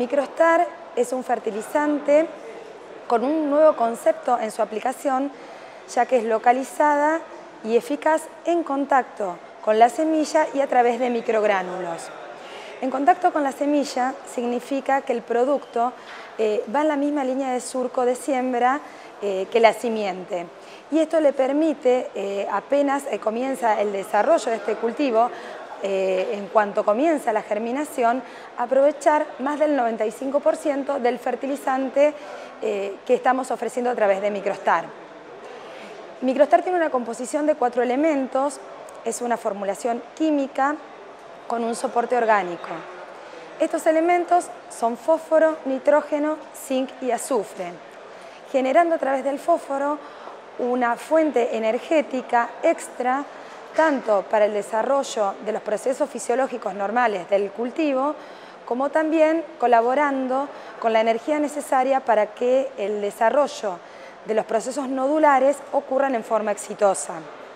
Microstar es un fertilizante con un nuevo concepto en su aplicación, ya que es localizada y eficaz en contacto con la semilla y a través de microgránulos. En contacto con la semilla significa que el producto va en la misma línea de surco de siembra que la simiente. Y esto le permite, apenas comienza el desarrollo de este cultivo, en cuanto comienza la germinación, aprovechar más del 95% del fertilizante que estamos ofreciendo a través de Microstar. Microstar tiene una composición de 4 elementos, es una formulación química con un soporte orgánico. Estos elementos son fósforo, nitrógeno, zinc y azufre, generando a través del fósforo una fuente energética extra tanto para el desarrollo de los procesos fisiológicos normales del cultivo, como también colaborando con la energía necesaria para que el desarrollo de los procesos nodulares ocurran en forma exitosa.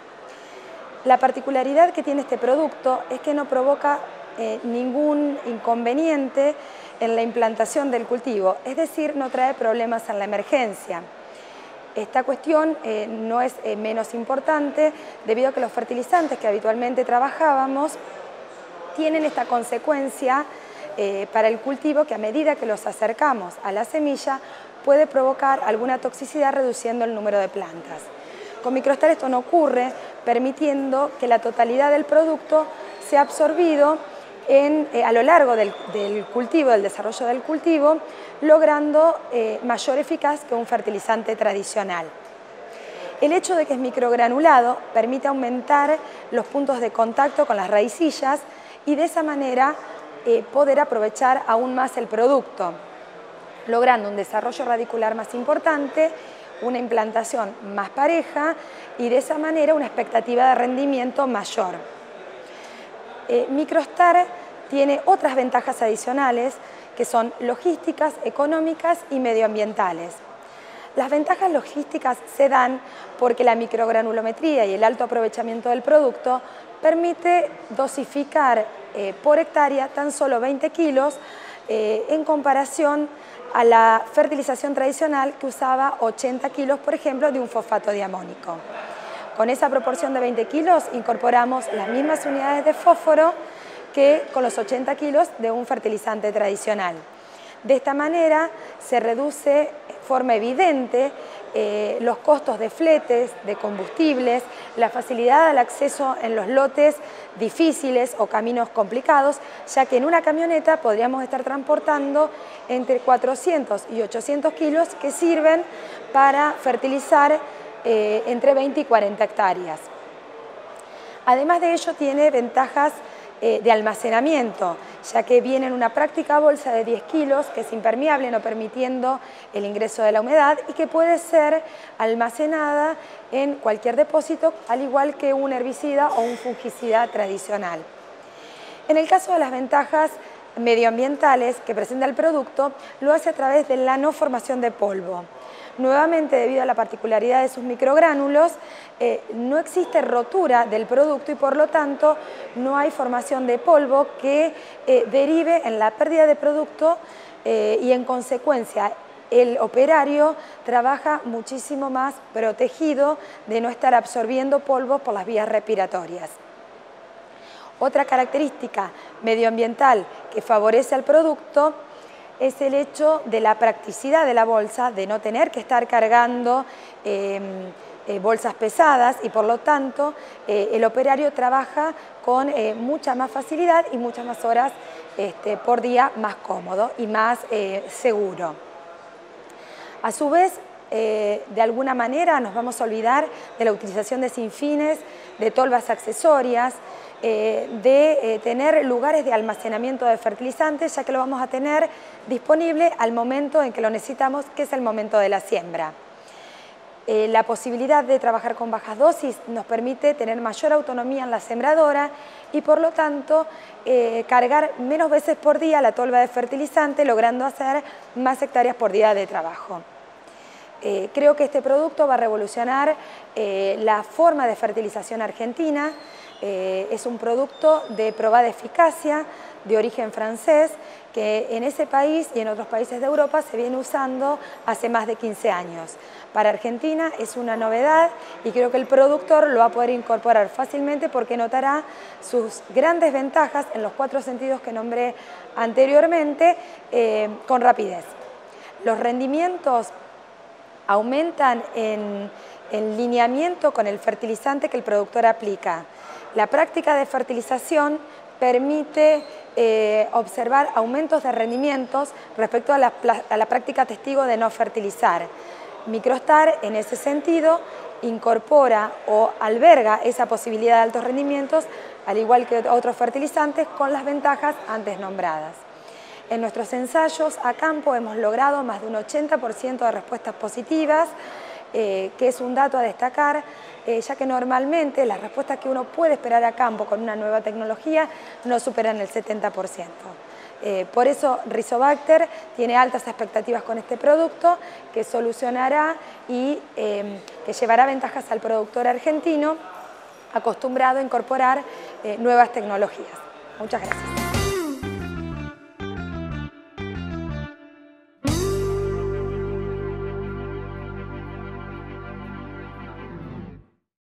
La particularidad que tiene este producto es que no provoca ningún inconveniente en la implantación del cultivo, es decir, no trae problemas en la emergencia. Esta cuestión no es menos importante debido a que los fertilizantes que habitualmente trabajábamos tienen esta consecuencia para el cultivo que a medida que los acercamos a la semilla puede provocar alguna toxicidad reduciendo el número de plantas. Con Microstar esto no ocurre, permitiendo que la totalidad del producto sea absorbido a lo largo del cultivo, del desarrollo del cultivo, logrando mayor eficacia que un fertilizante tradicional. El hecho de que es microgranulado permite aumentar los puntos de contacto con las raicillas y de esa manera poder aprovechar aún más el producto, logrando un desarrollo radicular más importante, una implantación más pareja y de esa manera una expectativa de rendimiento mayor. Microstar tiene otras ventajas adicionales que son logísticas, económicas y medioambientales. Las ventajas logísticas se dan porque la microgranulometría y el alto aprovechamiento del producto permite dosificar por hectárea tan solo 20 kilos en comparación a la fertilización tradicional que usaba 80 kilos, por ejemplo, de un fosfato diamónico. Con esa proporción de 20 kilos incorporamos las mismas unidades de fósforo que con los 80 kilos de un fertilizante tradicional. De esta manera se reduce de forma evidente los costos de fletes, de combustibles, la facilidad al acceso en los lotes difíciles o caminos complicados, ya que en una camioneta podríamos estar transportando entre 400 y 800 kilos que sirven para fertilizar entre 20 y 40 hectáreas. Además de ello tiene ventajas de almacenamiento, ya que viene en una práctica bolsa de 10 kilos que es impermeable, no permitiendo el ingreso de la humedad y que puede ser almacenada en cualquier depósito, al igual que un herbicida o un fungicida tradicional. En el caso de las ventajas medioambientales que presenta el producto, lo hace a través de la no formación de polvo. Nuevamente, debido a la particularidad de sus microgránulos, no existe rotura del producto y por lo tanto no hay formación de polvo que derive en la pérdida de producto y en consecuencia el operario trabaja muchísimo más protegido de no estar absorbiendo polvo por las vías respiratorias. Otra característica medioambiental que favorece al producto es el hecho de la practicidad de la bolsa, de no tener que estar cargando bolsas pesadas y por lo tanto el operario trabaja con mucha más facilidad y muchas más horas por día más cómodo y más seguro. A su vez, de alguna manera nos vamos a olvidar de la utilización de sinfines, de tolvas accesorias, de tener lugares de almacenamiento de fertilizantes, ya que lo vamos a tener disponible al momento en que lo necesitamos, que es el momento de la siembra. La posibilidad de trabajar con bajas dosis nos permite tener mayor autonomía en la sembradora y por lo tanto cargar menos veces por día la tolva de fertilizante, logrando hacer más hectáreas por día de trabajo. Creo que este producto va a revolucionar la forma de fertilización argentina. Es un producto de probada eficacia, de origen francés, que en ese país y en otros países de Europa se viene usando hace más de 15 años. Para Argentina es una novedad y creo que el productor lo va a poder incorporar fácilmente porque notará sus grandes ventajas en los 4 sentidos que nombré anteriormente con rapidez. Los rendimientos aumentan en lineamiento con el fertilizante que el productor aplica. La práctica de fertilización permite observar aumentos de rendimientos respecto a la práctica testigo de no fertilizar. Microstar, en ese sentido, incorpora o alberga esa posibilidad de altos rendimientos, al igual que otros fertilizantes, con las ventajas antes nombradas. En nuestros ensayos a campo hemos logrado más de un 80% de respuestas positivas, que es un dato a destacar, ya que normalmente las respuestas que uno puede esperar a campo con una nueva tecnología no superan el 70%. Por eso Rizobacter tiene altas expectativas con este producto que solucionará y que llevará ventajas al productor argentino acostumbrado a incorporar nuevas tecnologías. Muchas gracias.